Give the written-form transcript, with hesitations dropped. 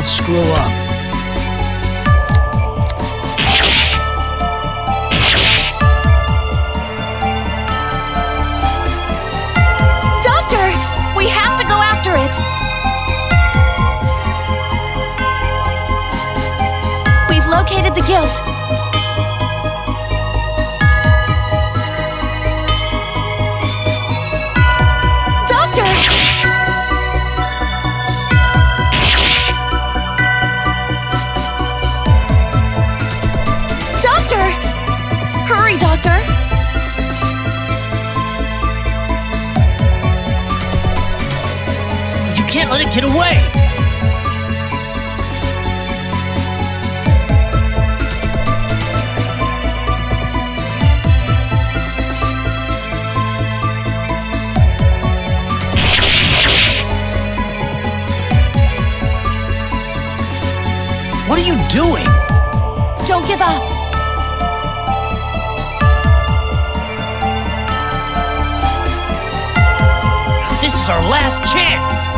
Don't screw up. Doctor! We have to go after it! We've located the guild. Doctor! Doctor! Hurry, Doctor! You can't let it get away! What are you doing? Don't give up! This is our last chance!